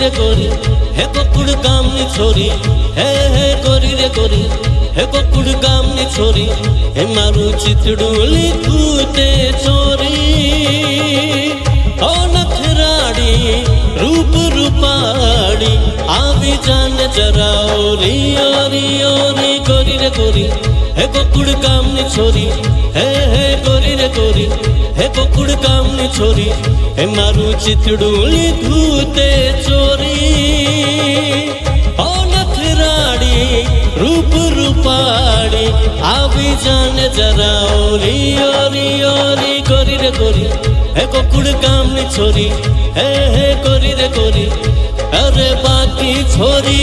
रे गोरी हे गोकुड़ गामनी छोरी हे गोरी रे गोरी हे गोकुड़ गामनी छोरी हे मारू चितड़ूली तूते चोरी ओ नखराड़ी रूप रूपाड़ी आवी जान जरा ओरी ओरी ओरी गोरी रे गोरी हे गोकुड़ गामनी छोरी हे गोरी रे गोरी हे गोकुड़ गामनी छोरी हे मारू चितड़ूली धूते चोरी ओ नखराड़ी रूप रूपाड़ी आवी जान जरा ओरी ओरी ओरी गोरी रे गोरी हे गोकुड़ गामनी छोरी हे गोरी रे गोरी अरे बाकी छोरी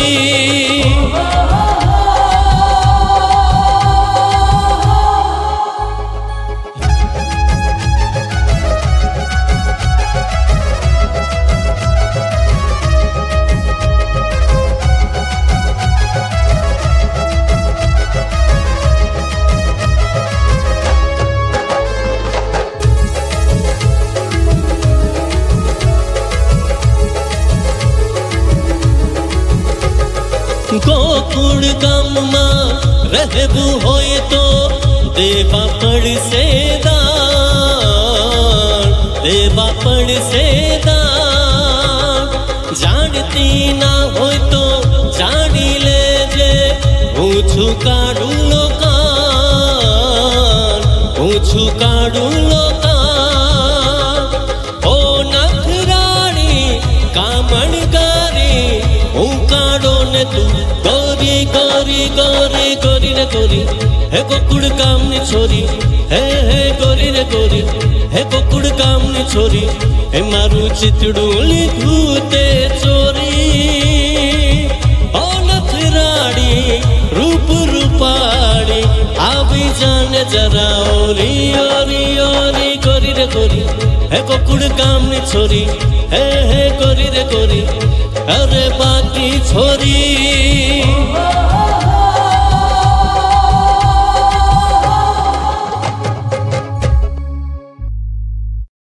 गोकुड़ गाम में रहबू होए तो देवा पड़ से दान देवा पड़ से दान जानती ना होए तो जानी ले जे पूछू काड़ू लोकान पूछू काड़ू लोकान ओ नखराड़ी कामण गारी हूँ काड़ो ने तू गोरी गोरी गोरी गोरी रे गोरी हे गोकुड़ गामनी छोरी हे गोरी रे गोरी हे गोकुड़ गामनी छोरी हे मारू चितड़ूली धूते चोरी ओ नखराड़ी रूप रूपाड़ी आवी जाने जरा ओरी ओरी ओरी गोरी रे गोरी हे गोकुड़ गामनी छोरी हे गोरी रे गोरी अरे बाकी छोरी